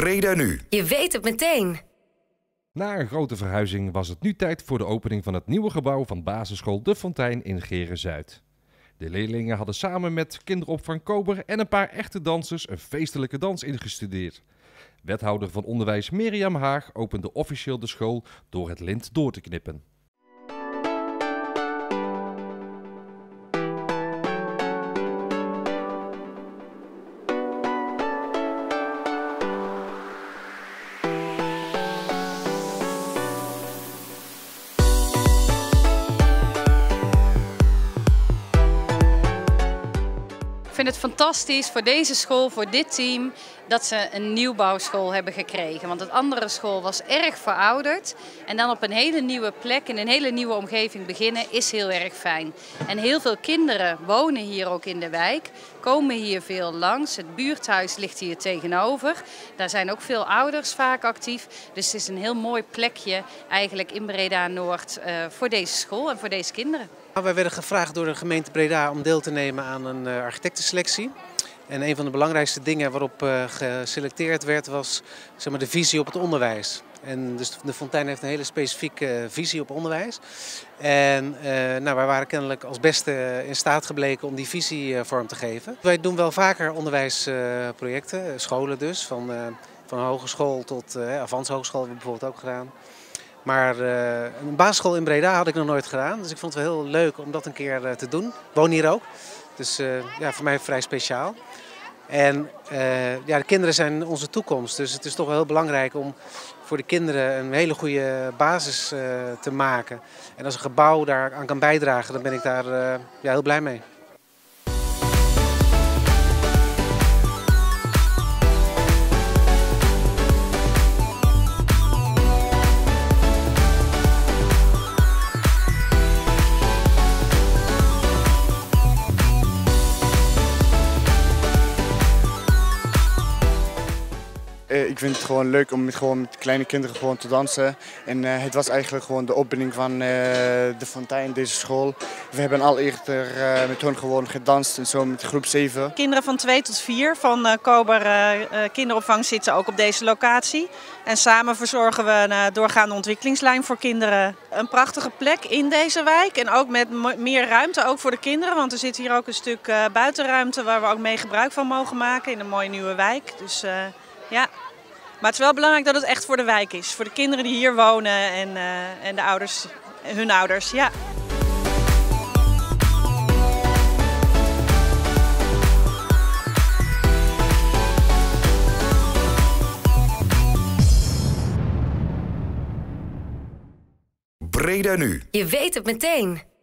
Breda nu. Je weet het meteen. Na een grote verhuizing was het nu tijd voor de opening van het nieuwe gebouw van basisschool De Fontein in Geren-Zuid. De leerlingen hadden samen met kinderopvang Kober en een paar echte dansers een feestelijke dans ingestudeerd. Wethouder van onderwijs Mirjam Haag opende officieel de school door het lint door te knippen. Ik vind het fantastisch voor deze school, voor dit team, dat ze een nieuwbouwschool hebben gekregen. Want het andere school was erg verouderd. En dan op een hele nieuwe plek, in een hele nieuwe omgeving beginnen, is heel erg fijn. En heel veel kinderen wonen hier ook in de wijk, komen hier veel langs. Het buurthuis ligt hier tegenover. Daar zijn ook veel ouders vaak actief. Dus het is een heel mooi plekje eigenlijk in Breda-Noord voor deze school en voor deze kinderen. Wij werden gevraagd door de gemeente Breda om deel te nemen aan een architectenselectie. En een van de belangrijkste dingen waarop geselecteerd werd was, zeg maar, de visie op het onderwijs. En dus de Fontein heeft een hele specifieke visie op onderwijs. En wij waren kennelijk als beste in staat gebleken om die visie vorm te geven. Wij doen wel vaker onderwijsprojecten, scholen dus, van hogeschool tot Avans Hogeschool hebben we bijvoorbeeld ook gedaan. Maar een basisschool in Breda had ik nog nooit gedaan, dus ik vond het wel heel leuk om dat een keer te doen. Ik woon hier ook, dus voor mij vrij speciaal. En de kinderen zijn onze toekomst, dus het is toch wel heel belangrijk om voor de kinderen een hele goede basis te maken. En als een gebouw daar aan kan bijdragen, dan ben ik daar heel blij mee. Ik vind het gewoon leuk om met kleine kinderen gewoon te dansen. En het was eigenlijk gewoon de opening van De Fontein, deze school. We hebben al eerder met hun gewoon gedanst en zo met groep 7. Kinderen van 2 tot 4 van Kober kinderopvang zitten ook op deze locatie. En samen verzorgen we een doorgaande ontwikkelingslijn voor kinderen. Een prachtige plek in deze wijk en ook met meer ruimte ook voor de kinderen. Want er zit hier ook een stuk buitenruimte waar we ook mee gebruik van mogen maken in een mooie nieuwe wijk. Dus ja. Maar het is wel belangrijk dat het echt voor de wijk is. Voor de kinderen die hier wonen en de ouders, hun ouders. Ja. Breda nu. Je weet het meteen.